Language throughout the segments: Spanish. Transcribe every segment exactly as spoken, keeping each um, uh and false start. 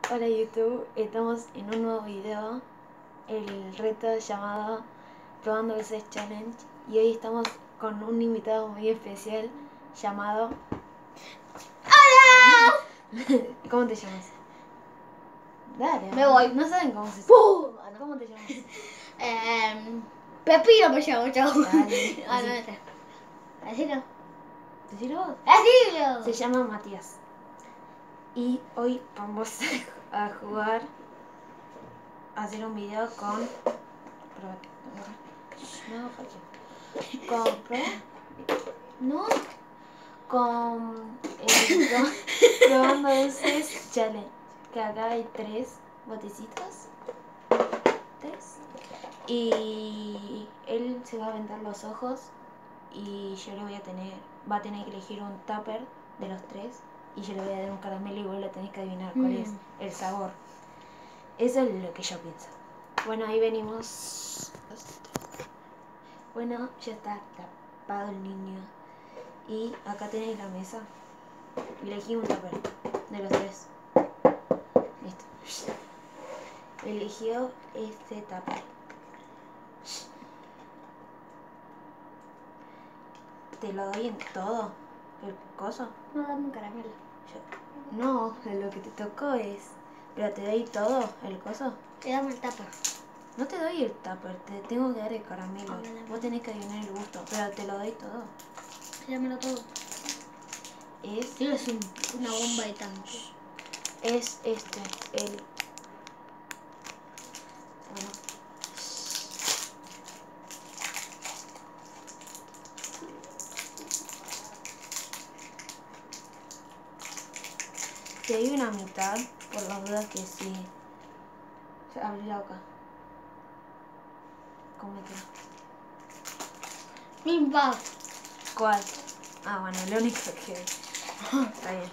Hola YouTube, estamos en un nuevo video, el reto llamado Probando Veces Challenge, y hoy estamos con un invitado muy especial llamado... ¡Hola! ¿Cómo te llamas? Dale, Me voy. No saben cómo se ¡Pum! llama. ¿Cómo te llamas? Eh, Pepino me llamo, chao. Dale, Ah, no, así. está. Decilo. ¿Decilo vos? Decilo. Se llama Matías. Y hoy vamos a jugar, a hacer un video con... No, fallo. Con... ¿Pro? No. Con... Eh, pro- probando veces challenge. Que acá hay tres botecitos. Tres. Y él se va a vendar los ojos. Y yo le voy a tener... Va a tener que elegir un tupper de los tres. Y yo le voy a dar un caramelo y vos le tenés que adivinar cuál Mm. es el sabor. Eso es lo que yo pienso. Bueno, ahí venimos. Bueno, ya está tapado el niño. Y acá tenéis la mesa. Elegí un tupper de los tres. Listo. Eligió este tupper. Te lo doy en todo. El coso. No, dame un caramelo. Yo- No, lo que te tocó es. Pero te doy todo el coso. Te dame el tupper. No te doy el tupper, te tengo que dar el caramelo. Ah, vale. Vos tenés que adivinar el gusto, pero te lo doy todo. Dámelo todo. Es, Quiero es un, una bomba de tanque. es este, el... Bueno. Te doy una mitad, por las dudas que sí. Abrí la boca. Cómetelo. Pimpa. ¿Cuál? Ah, bueno, lo único que... Está bien.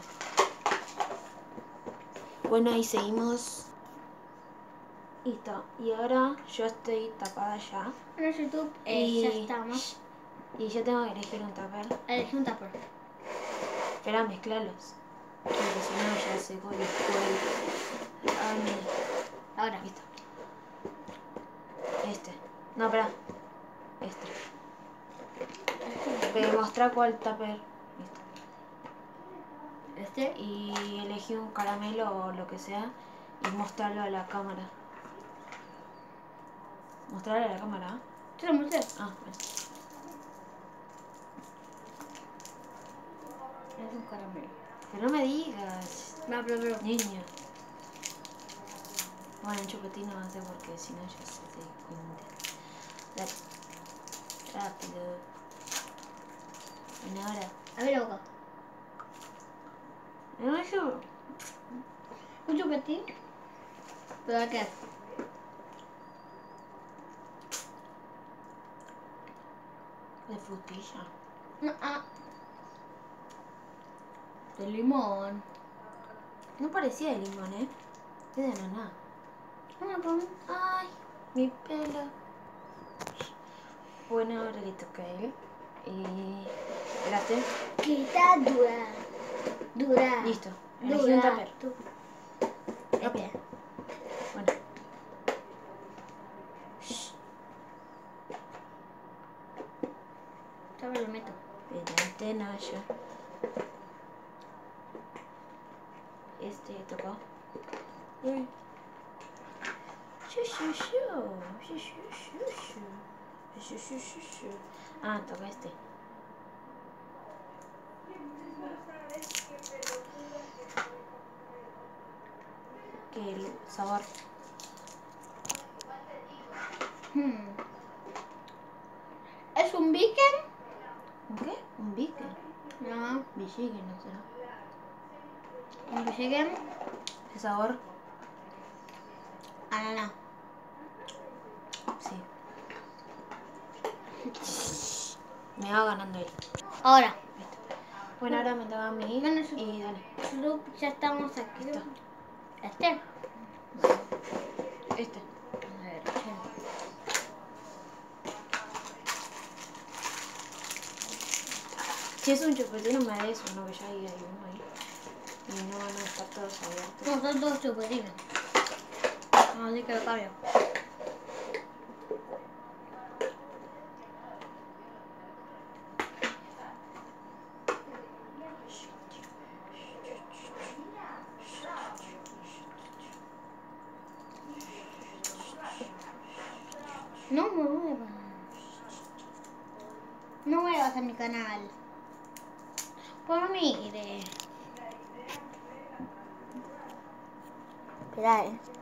Bueno, ahí seguimos. Listo. Y ahora yo estoy tapada ya. En YouTube eh, Y- ya estamos. Y yo tengo que elegir un tupper. Elegí un tupper. Espera, mezclalos. Porque si no ya se con el cuello. Ay, mira. Ahora. Listo. Este. No, espera. Este. Voy a mostrar cuál tupper. Listo. Este. Y elegí un caramelo o lo que sea y mostrarlo a la cámara. Mostrarlo a la cámara. Te lo mostré. Ah, bueno. Es un caramelo. Pero no me digas, No, pero, pero. niño. Bueno, el chupetín no va a hacer porque si no ya se te cuenta. Dale. Rápido. Bueno, ahora. Abre la boca. No, yo. Un chupetín. Te va a quedar. De frutilla. No, ah. De limón. No parecía de limón, ¿eh? Es de ananá. Ah, pues. Ay, mi pelo. Bueno, ahora le toca a él. Y... Espérate. Quita dura. Dura. Listo. Elegí un Dura. tupper. Du- Rápido. Este. Bueno. Yo me lo meto. Espérate, no, yo. Este tocó. Uy. Shu, shu, shu. Shu, shu, shu, shu. Shu, shu, shu, shu. Ah, toca este. Que el sabor. Hmm. ¿Es un beacon? ¿Un qué? Un bique. No. Villique, no será. ¿Un beacon? ¿El sabor? Ananá. Sí. Me va ganando él. Ahora. Bueno, ahora me toca a mí. Bueno, eso- Y dale. Look, ya estamos aquí. Listo. Este. Este. A ver. Si es un chupetín, no me des uno, que ya hay hay uno ahí. Y no van a estar todos abiertos. No, son dos chupetines. Así que lo cambio. No me muevas. No muevas a mi canal. Por mire. Espera, eh.